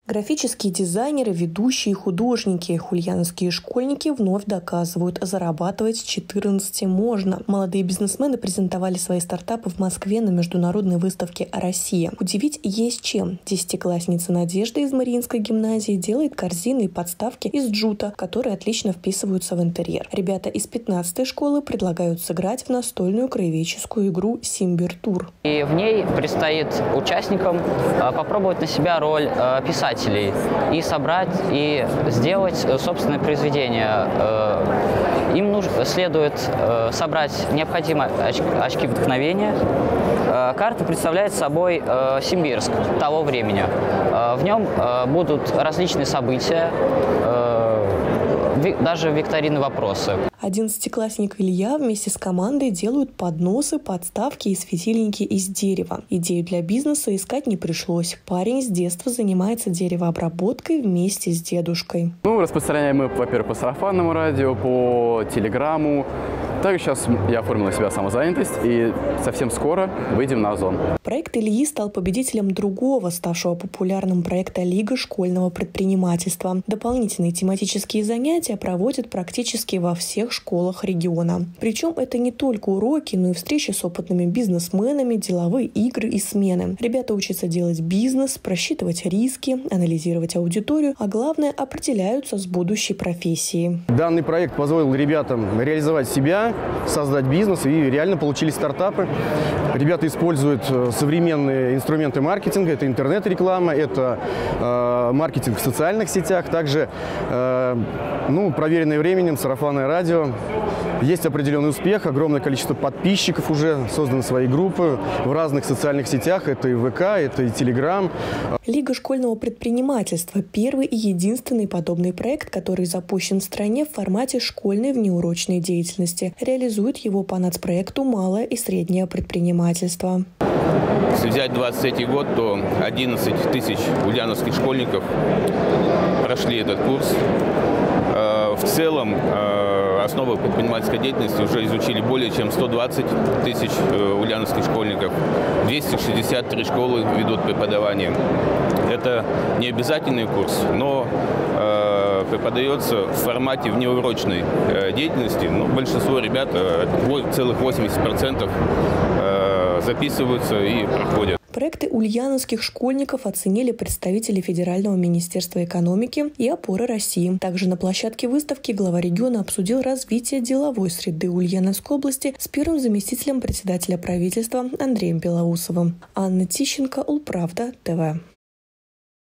Графические дизайнеры, ведущие, художники, ульяновские школьники вновь доказывают, зарабатывать с 14 можно. Молодые бизнесмены презентовали свои стартапы в Москве на международной выставке «Россия». Удивить есть чем. Десятиклассница Надежда из Мариинской гимназии делает корзины и подставки из джута, которые отлично вписываются в интерьер. Ребята из 15-й школы предлагают сыграть в настольную краеведческую игру «Симбиртур». И в ней предстоит участникам попробовать на себя роль писателей и собрать, и сделать собственное произведение. Им следует собрать необходимые очки вдохновения. Карта представляет собой Симбирск того времени. В нем будут различные события, даже викторины-вопросы. 11-классник Илья вместе с командой делают подносы, подставки и светильники из дерева. Идею для бизнеса искать не пришлось. Парень с детства занимается деревообработкой вместе с дедушкой. Распространяем мы, во-первых, по сарафанному радио, по телеграмму. Также сейчас я оформил на себя самозанятость и совсем скоро выйдем на Озон. Проект Ильи стал победителем другого, ставшего популярным проекта «Лига школьного предпринимательства». Дополнительные тематические занятия проводят практически во всех школах региона. Причем это не только уроки, но и встречи с опытными бизнесменами, деловые игры и смены. Ребята учатся делать бизнес, просчитывать риски, анализировать аудиторию, а главное, определяются с будущей профессией. Данный проект позволил ребятам реализовать себя, создать бизнес, и реально получили стартапы. Ребята используют современные инструменты маркетинга. Это интернет-реклама, это маркетинг в социальных сетях, также проверенное временем сарафанное радио. Есть определенный успех, огромное количество подписчиков уже созданы свои группы в разных социальных сетях. Это и ВК, это и Телеграм. Лига школьного предпринимательства – первый и единственный подобный проект, который запущен в стране в формате школьной внеурочной деятельности. Реализует его по нацпроекту «Малое и среднее предпринимательство». Если взять 23 год, то 11 тысяч ульяновских школьников прошли этот курс. В целом, основы предпринимательской деятельности уже изучили более чем 120 тысяч ульяновских школьников. 263 школы ведут преподавание. Это не обязательный курс, но преподается в формате внеурочной деятельности. Большинство ребят, целых 80%, записываются и проходят. Проекты ульяновских школьников оценили представители Федерального министерства экономики и опоры России. Также на площадке выставки глава региона обсудил развитие деловой среды Ульяновской области с первым заместителем председателя правительства Андреем Белоусовым. Анна Тищенко, Улправда, ТВ.